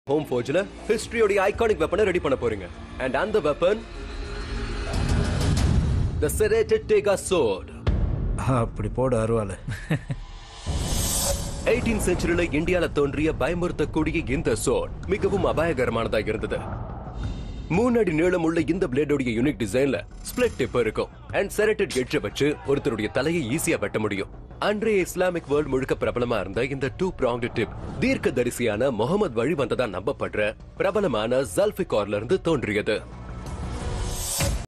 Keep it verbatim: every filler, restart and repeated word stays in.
Home ஃபோர்ஜ்ல ஹிஸ்டரியோட iconic வெப்பனை ரெடி பண்ண போறீங்க. அண்ட் அந்த weapon the serrated tegha sword. அப்படி போடு அருவால. எய்ட்டீன்த் செஞ்சுரியில இந்தியால தோன்றிய பயமுறுத்தக்கூடிய இந்த சோர்ட் மிகவும் அபாயகரமானதா இருந்தது. மூணு அடி நீளமுள்ள இந்த பிளேடோடைய யூனிக் டிசைன்ல ஸ்பிளிட் டிப் இருக்கும். அண்ட் செரட்டட் எட்ஜை வச்சு ஒருத்தருடைய தலையை ஈஸியா வெட்ட முடியும். அன்றைய இஸ்லாமிக் வேர்ல்ட் முழுக்க பிரபலமா இருந்த இந்த டூ ப்ராங்ட் டிப் தீர்க்க தரிசியான முகமது வழி வந்ததா நம்பப்படுற பிரபலமான ஜல்ஃபிகார்ல இருந்து தோன்றியது.